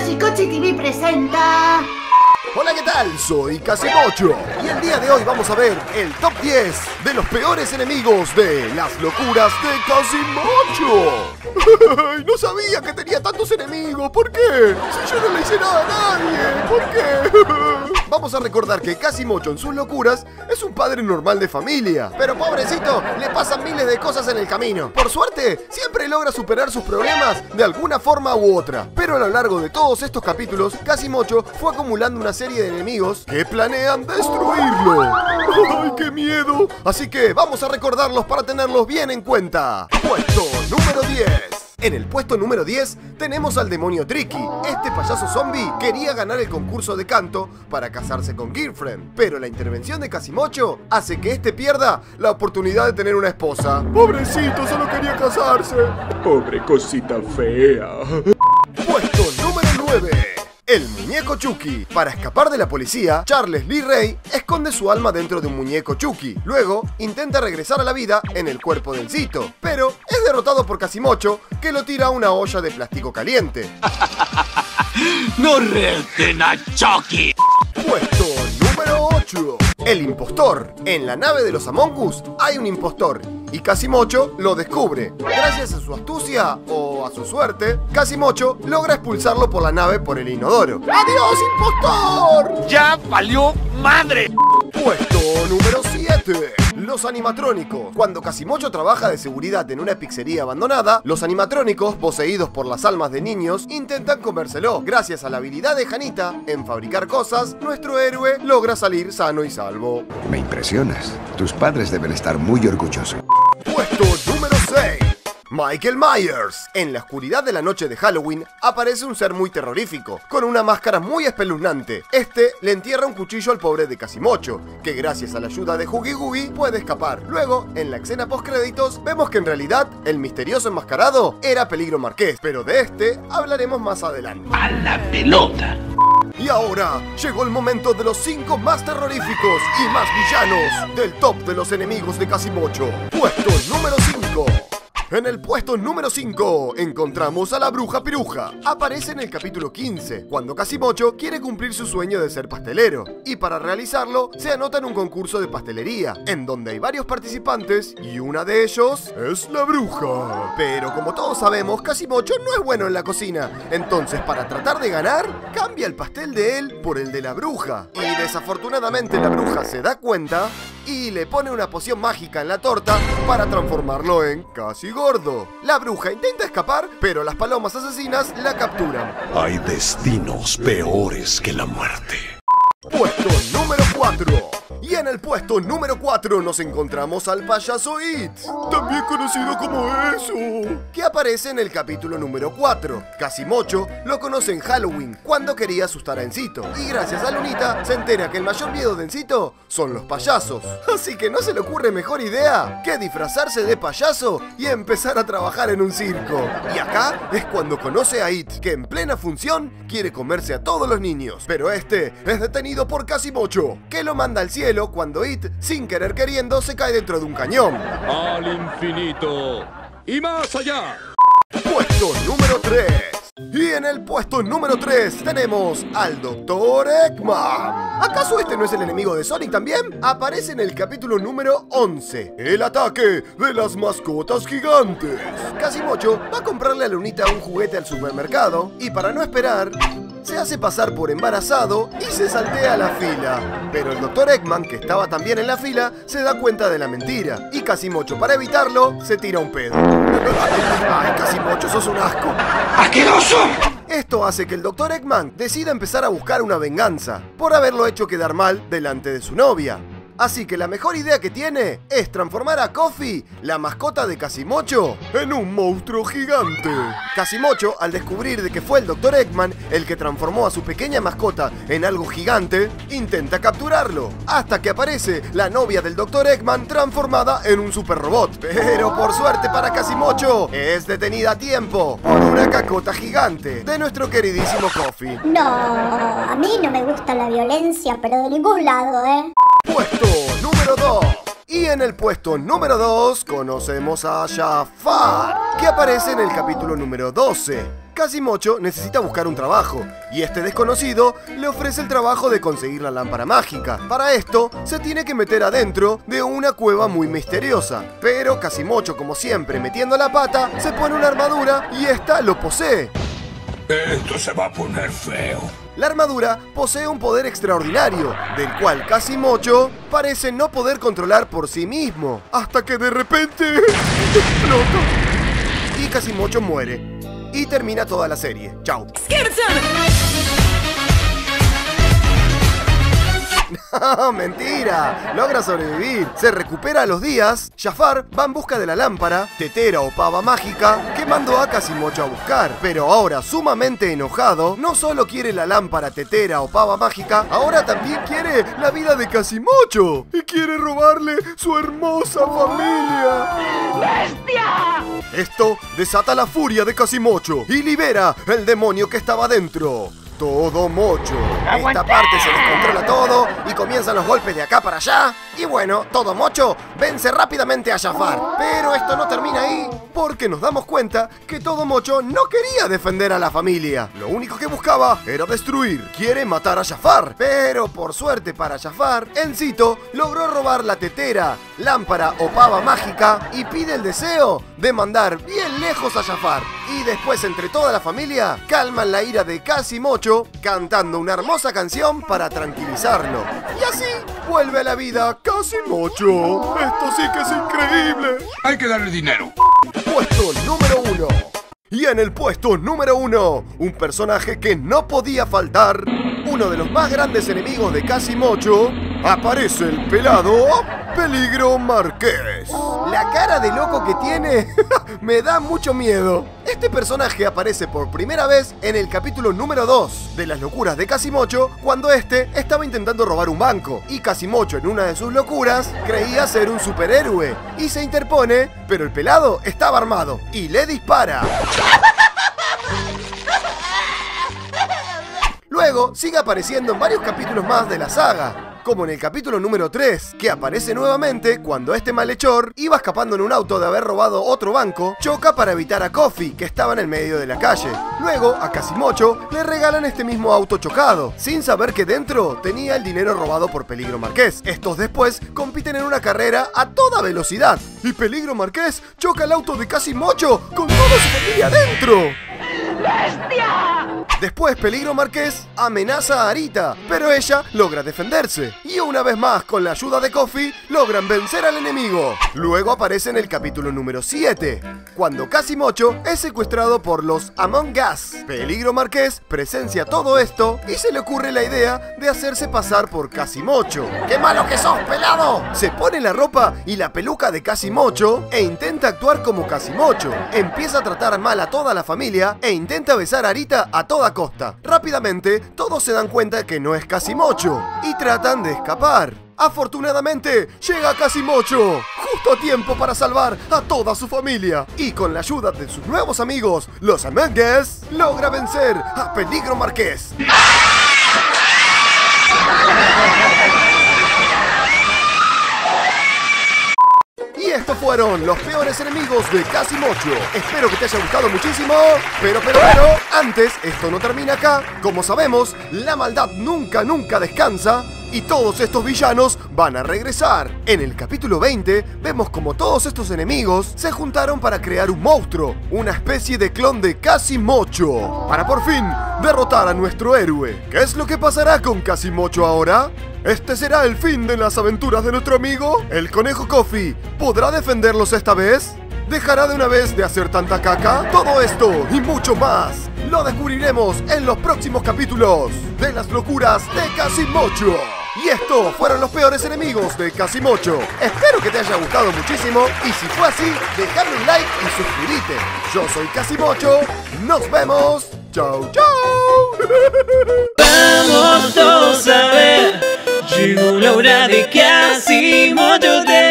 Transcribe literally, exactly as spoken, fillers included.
Yoshikochi T V presenta... Hola, ¿qué tal? Soy Casimocho y el día de hoy vamos a ver el top diez de los peores enemigos de las locuras de Casimocho. No sabía que tenía tantos enemigos. ¿Por qué? Si yo no le hice nada a nadie. ¿Por qué? Vamos a recordar que Casimocho en sus locuras es un padre normal de familia, pero pobrecito, le pasan miles de cosas en el camino. Por suerte, siempre logra superar sus problemas de alguna forma u otra. Pero a lo largo de todos estos capítulos, Casimocho fue acumulando una serie de enemigos que planean destruirlo. ¡Ay, qué miedo! Así que vamos a recordarlos para tenerlos bien en cuenta. Puesto número diez. En el puesto número diez tenemos al demonio Tricky. Este payaso zombie quería ganar el concurso de canto para casarse con Girlfriend, pero la intervención de Casimocho hace que este pierda la oportunidad de tener una esposa. Pobrecito, solo quería casarse. Pobre cosita fea. Puesto número nueve. El muñeco Chucky. Para escapar de la policía, Charles Lee Ray esconde su alma dentro de un muñeco Chucky. Luego, intenta regresar a la vida en el cuerpo del Cito, pero es derrotado por Casimocho, que lo tira a una olla de plástico caliente. ¡No reten a Chucky! Puesto número ocho. El impostor. En la nave de los Among Us hay un impostor y Casimocho lo descubre. Gracias a su astucia o a su suerte, Casimocho logra expulsarlo por la nave por el inodoro. ¡Adiós, impostor! ¡Ya valió madre! Puesto número siete. Los animatrónicos. Cuando Casimocho trabaja de seguridad en una pizzería abandonada, los animatrónicos, poseídos por las almas de niños, intentan comérselo. Gracias a la habilidad de Janita en fabricar cosas, nuestro héroe logra salir sano y salvo. Me impresionas. Tus padres deben estar muy orgullosos. Puesto número seis. Michael Myers. En la oscuridad de la noche de Halloween aparece un ser muy terrorífico, con una máscara muy espeluznante. Este le entierra un cuchillo al pobre de Casimocho, que gracias a la ayuda de Huggy Wuggy puede escapar. Luego, en la escena postcréditos, vemos que en realidad el misterioso enmascarado era Peligro Marqués, pero de este hablaremos más adelante. ¡A la pelota! Y ahora llegó el momento de los cinco más terroríficos y más villanos del top de los enemigos de Casimocho. Puesto número cinco. En el puesto número cinco encontramos a la Bruja Piruja. Aparece en el capítulo quince, cuando Casimocho quiere cumplir su sueño de ser pastelero. Y para realizarlo, se anota en un concurso de pastelería, en donde hay varios participantes y una de ellos es la bruja. Pero como todos sabemos, Casimocho no es bueno en la cocina. Entonces, para tratar de ganar, cambia el pastel de él por el de la bruja. Y desafortunadamente la bruja se da cuenta y le pone una poción mágica en la torta para transformarlo en casi gordo. La bruja intenta escapar, pero las palomas asesinas la capturan. Hay destinos peores que la muerte. Puesto número cuatro. Y en el puesto número cuatro nos encontramos al payaso It, también conocido como eso, que aparece en el capítulo número cuatro. Casimocho lo conoce en Halloween, cuando quería asustar a Encito. Y gracias a Lunita se entera que el mayor miedo de Encito son los payasos. Así que no se le ocurre mejor idea que disfrazarse de payaso y empezar a trabajar en un circo. Y acá es cuando conoce a It, que en plena función quiere comerse a todos los niños. Pero este es detenido por Casimocho, que lo manda al cielo cuando It, sin querer queriendo, se cae dentro de un cañón. ¡Al infinito y más allá! Puesto número tres. Y en el puesto número tres tenemos al doctor Eggman. ¿Acaso este no es el enemigo de Sonic también? Aparece en el capítulo número once, el ataque de las mascotas gigantes. Casimocho va a comprarle a Lunita un juguete al supermercado y para no esperar, se hace pasar por embarazado y se saltea la fila. Pero el doctor Eggman, que estaba también en la fila, se da cuenta de la mentira. Y Casimocho, para evitarlo, se tira un pedo. ¡Ay, Casimocho, sos un asco! ¡Asqueroso! Esto hace que el doctor Eggman decida empezar a buscar una venganza por haberlo hecho quedar mal delante de su novia. Así que la mejor idea que tiene es transformar a Coffee, la mascota de Casimocho, en un monstruo gigante. Casimocho, al descubrir de que fue el doctor Eggman el que transformó a su pequeña mascota en algo gigante, intenta capturarlo, hasta que aparece la novia del doctor Eggman transformada en un super robot. Pero por suerte para Casimocho, es detenida a tiempo por una cacota gigante de nuestro queridísimo Coffee. No, a mí no me gusta la violencia, pero de ningún lado, ¿eh? Puesto número dos. Y en el puesto número dos conocemos a Jafar, que aparece en el capítulo número doce. Casimocho necesita buscar un trabajo, y este desconocido le ofrece el trabajo de conseguir la lámpara mágica. Para esto, se tiene que meter adentro de una cueva muy misteriosa. Pero Casimocho, como siempre, metiendo la pata, se pone una armadura y esta lo posee. Esto se va a poner feo. La armadura posee un poder extraordinario, del cual Casimocho parece no poder controlar por sí mismo, hasta que de repente explota y Casimocho muere. Y termina toda la serie. Chao. No, mentira, logra sobrevivir. Se recupera a los días. Jafar va en busca de la lámpara, tetera o pava mágica que mandó a Casimocho a buscar. Pero ahora, sumamente enojado, no solo quiere la lámpara, tetera o pava mágica, ahora también quiere la vida de Casimocho. Y quiere robarle su hermosa familia. ¡Bestia! Esto desata la furia de Casimocho y libera el demonio que estaba dentro. Todo Mocho. Esta parte se descontrola todo y comienzan los golpes de acá para allá. Y bueno, Todo Mocho vence rápidamente a Jafar. Pero esto no termina ahí, porque nos damos cuenta que Todo Mocho no quería defender a la familia. Lo único que buscaba era destruir. Quiere matar a Jafar. Pero por suerte para Jafar, Encito logró robar la tetera, lámpara o pava mágica y pide el deseo de mandar bien lejos a Jafar. Y después, entre toda la familia, calman la ira de Casimocho cantando una hermosa canción para tranquilizarlo. Y así vuelve a la vida Casimocho. Esto sí que es increíble. Hay que darle dinero. Puesto número uno. Y en el puesto número uno, un personaje que no podía faltar, uno de los más grandes enemigos de Casimocho, aparece el pelado Peligro Marqués. La cara de loco que tiene me da mucho miedo. Este personaje aparece por primera vez en el capítulo número dos de Las locuras de Casimocho, cuando este estaba intentando robar un banco y Casimocho, en una de sus locuras, creía ser un superhéroe y se interpone, pero el pelado estaba armado y le dispara. Luego sigue apareciendo en varios capítulos más de la saga, como en el capítulo número tres, que aparece nuevamente cuando este malhechor iba escapando en un auto de haber robado otro banco, choca para evitar a Kofi, que estaba en el medio de la calle. Luego, a Casimocho le regalan este mismo auto chocado, sin saber que dentro tenía el dinero robado por Peligro Marqués. Estos después compiten en una carrera a toda velocidad, y Peligro Marqués choca el auto de Casimocho con toda su familia adentro. ¡Bestia! Después Peligro Marqués amenaza a Arita, pero ella logra defenderse. Y una vez más, con la ayuda de Kofi, logran vencer al enemigo. Luego aparece en el capítulo número siete, cuando Casimocho es secuestrado por los Among Us. Peligro Marqués presencia todo esto y se le ocurre la idea de hacerse pasar por Casimocho. ¡Qué malo que sos, pelado! Se pone la ropa y la peluca de Casimocho e intenta actuar como Casimocho. Empieza a tratar mal a toda la familia e intenta besar a Arita a toda costa. Rápidamente, todos se dan cuenta que no es Casimocho y tratan de escapar. Afortunadamente, llega Casimocho justo a tiempo para salvar a toda su familia. Y con la ayuda de sus nuevos amigos, los Among Us, logra vencer a Peligro Marqués. Y estos fueron los peores enemigos de Casimocho. Espero que te haya gustado muchísimo. Pero, pero, pero, antes, esto no termina acá. Como sabemos, la maldad nunca, nunca descansa. Y todos estos villanos van a regresar. En el capítulo veinte, vemos como todos estos enemigos se juntaron para crear un monstruo, una especie de clon de Casimocho, para por fin derrotar a nuestro héroe. ¿Qué es lo que pasará con Casimocho ahora? ¿Este será el fin de las aventuras de nuestro amigo? ¿El conejo Kofi podrá defenderlos esta vez? ¿Dejará de una vez de hacer tanta caca? Todo esto y mucho más lo descubriremos en los próximos capítulos de Las locuras de Casimocho. Y estos fueron los peores enemigos de Casimocho. Espero que te haya gustado muchísimo y si fue así, déjame un like y suscríbete. Yo soy Casimocho, nos vemos. Chau, chau. Vamos todos a ver, llegó la hora de Casimocho.